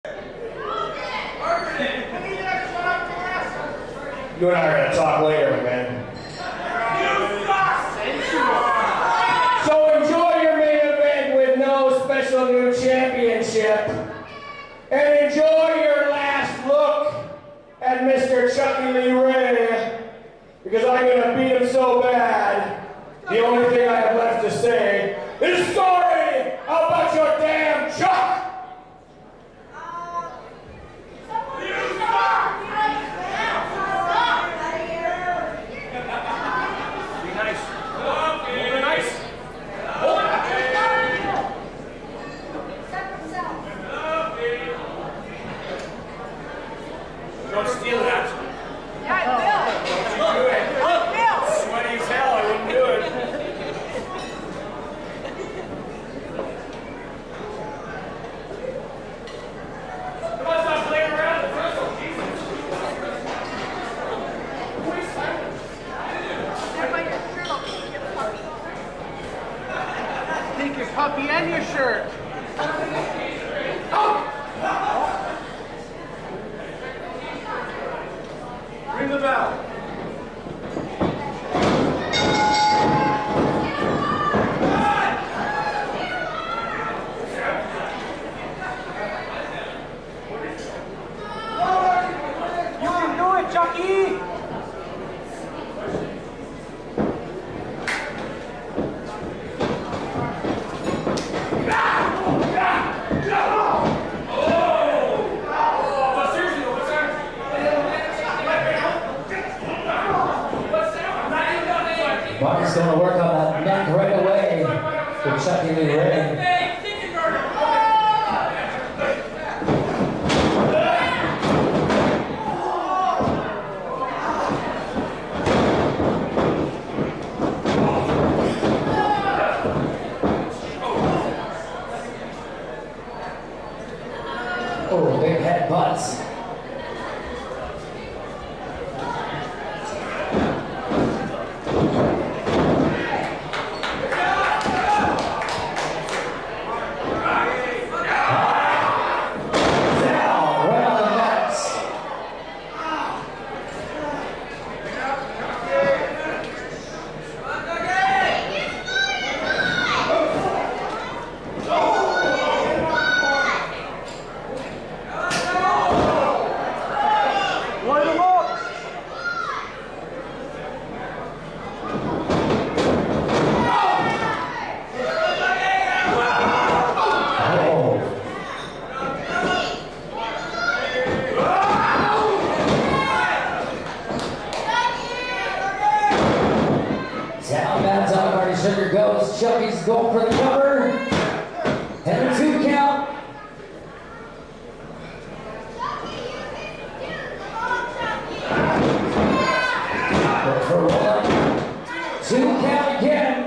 You and I are going to talk later, man. So enjoy your main event with no special new championship. And enjoy your last look at Mr. Chucky Lee Ray. Because I'm going to beat him so bad, the only thing I have left to say is sorry about your damn Chuck! Don't steal that. Yeah, I will. Don't do it. I will. Sweaty as hell, I wouldn't do it. Come on, stop playing around the first one, Jesus. There by your shirt, I'll take your puppy. Take your puppy and your shirt. Ring the bell. You can do it, Chucky! Marty's going to work on that neck right away with Chucky Lee Ray. Oh, big headbutts. Chucky's going for the cover. And a 2 count. Look for 1. 2 count again.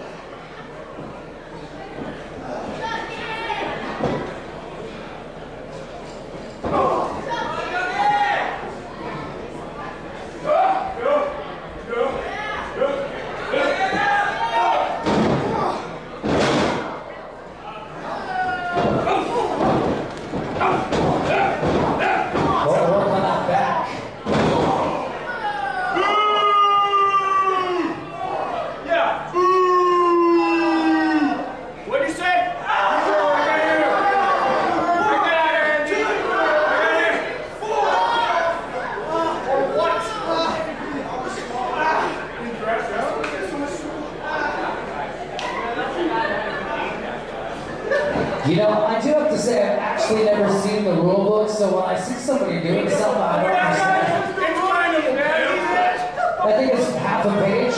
You know, I do have to say I've actually never seen the rule book, so when I see somebody doing something I don't understand, I think it's half a page.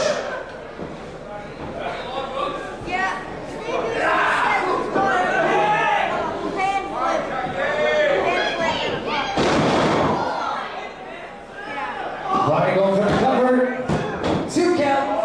Marty going for the cover. 2 count.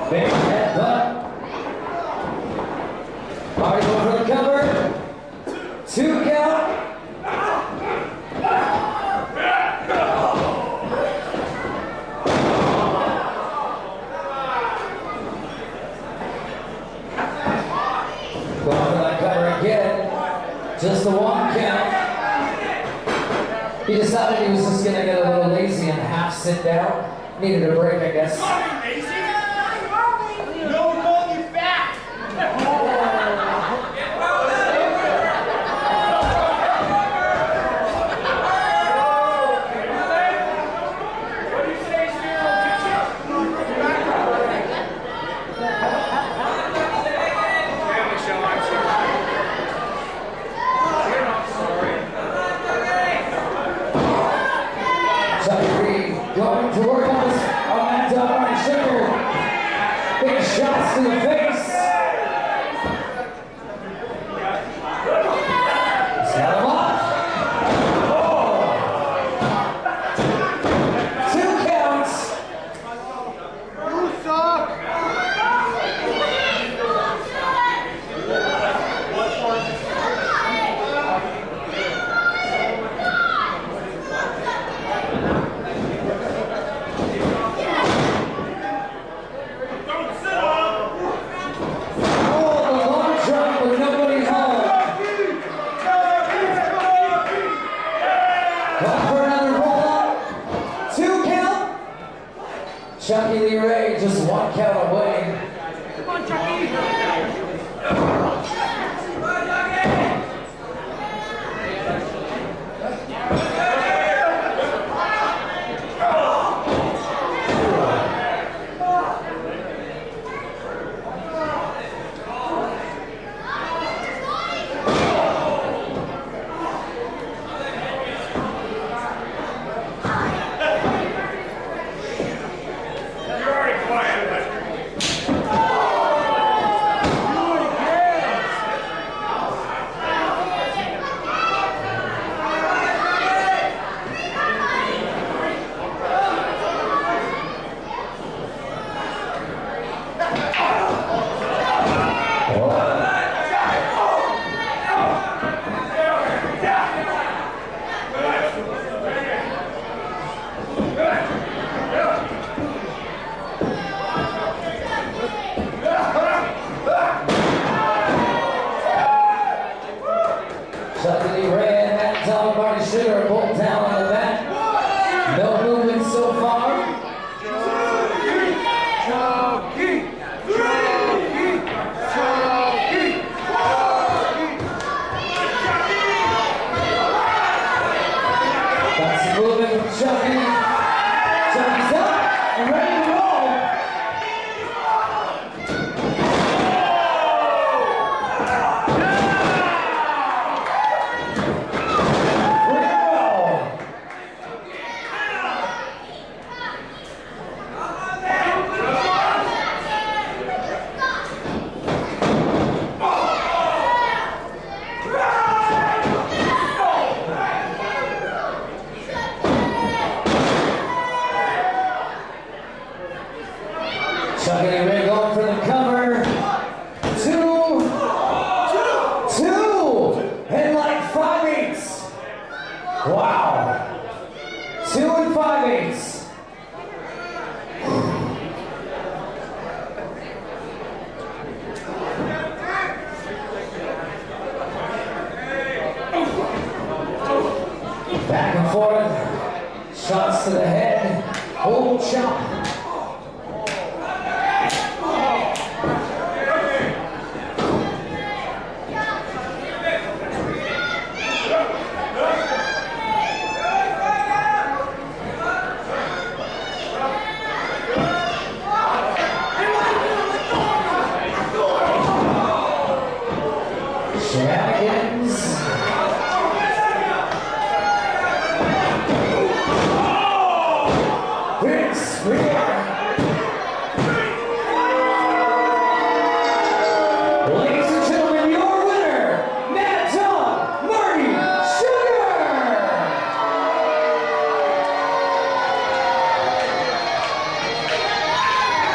Big headbutt. Marty going for the cover. 2 count. Going for that cover again. Just the 1 count. He decided he was just gonna get a little lazy and half sit down. Needed a break, I guess. No, you fat! What do you say, Spiro? Family show, I'm sorry. You're not sorry. Chucky going to work on that Marty Sugar. Big shots to the face. Set him up. Oh. 2 counts. You suck. Chucky Lee Ray just 1 count away. Come on, Chucky. Chucky Lee Ray and that Marty Sugar are both down on the mat. No movement so far. Chucky! Chucky! Got some movement from Chucky. Chucky's up and ready to roll. Chucky Lee Ray